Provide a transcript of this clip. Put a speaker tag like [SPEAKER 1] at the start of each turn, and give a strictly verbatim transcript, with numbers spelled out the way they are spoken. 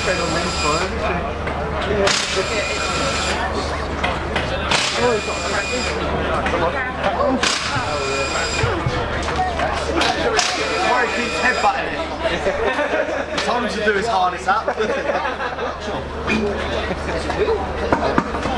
[SPEAKER 1] Why he keeps headbutting it. Time to do his hardest up.